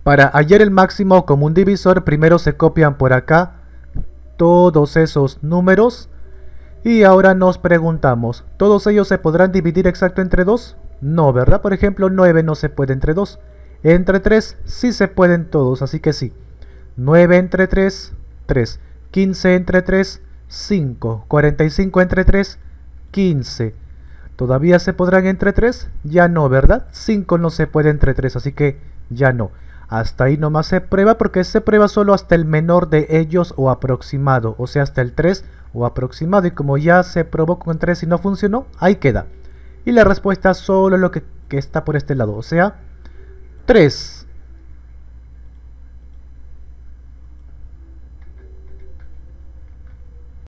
Para hallar el máximo común divisor, primero se copian por acá todos esos números. Y ahora nos preguntamos, ¿todos ellos se podrán dividir exacto entre 2? No, ¿verdad? Por ejemplo, 9 no se puede entre 2. Entre 3 sí se pueden todos, así que sí. 9 entre 3, 3. 15 entre 3, 5. 45 entre 3, 15. ¿Todavía se podrán entre 3? Ya no, ¿verdad? 5 no se puede entre 3, así que ya no. Hasta ahí nomás se prueba porque se prueba solo hasta el menor de ellos o aproximado, o sea hasta el 3 o aproximado, y como ya se probó con 3 y no funcionó, ahí queda. Y la respuesta solo lo que está por este lado, o sea 3.